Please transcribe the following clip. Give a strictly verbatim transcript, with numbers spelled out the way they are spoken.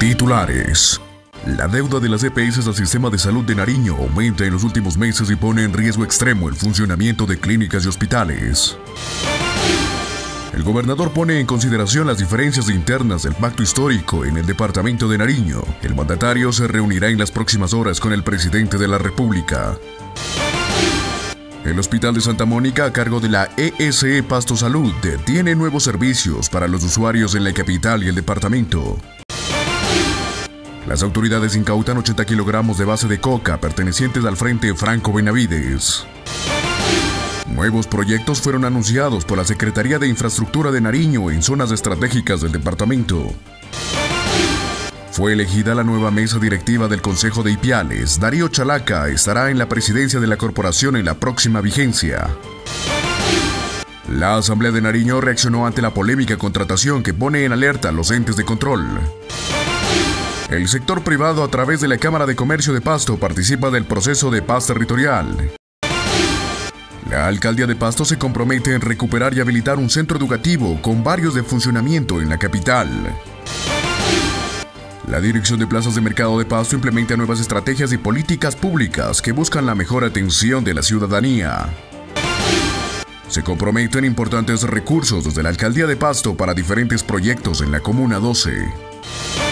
Titulares. La deuda de las E P S al sistema de salud de Nariño aumenta en los últimos meses y pone en riesgo extremo el funcionamiento de clínicas y hospitales. El gobernador pone en consideración las diferencias internas del pacto histórico en el departamento de Nariño. El mandatario se reunirá en las próximas horas con el presidente de la República. El Hospital de Santa Mónica, a cargo de la E S E Pasto Salud, tiene nuevos servicios para los usuarios en la capital y el departamento. Las autoridades incautan ochenta kilogramos de base de coca pertenecientes al Frente Franco Benavides. Nuevos proyectos fueron anunciados por la Secretaría de Infraestructura de Nariño en zonas estratégicas del departamento. Fue elegida la nueva mesa directiva del Consejo de Ipiales. Darío Chalaca estará en la presidencia de la corporación en la próxima vigencia. La Asamblea de Nariño reaccionó ante la polémica contratación que pone en alerta a los entes de control. El sector privado, a través de la Cámara de Comercio de Pasto, participa del proceso de paz territorial. La Alcaldía de Pasto se compromete en recuperar y habilitar un centro educativo con barrios de funcionamiento en la capital. La Dirección de Plazas de Mercado de Pasto implementa nuevas estrategias y políticas públicas que buscan la mejor atención de la ciudadanía. Se comprometen importantes recursos desde la Alcaldía de Pasto para diferentes proyectos en la Comuna doce.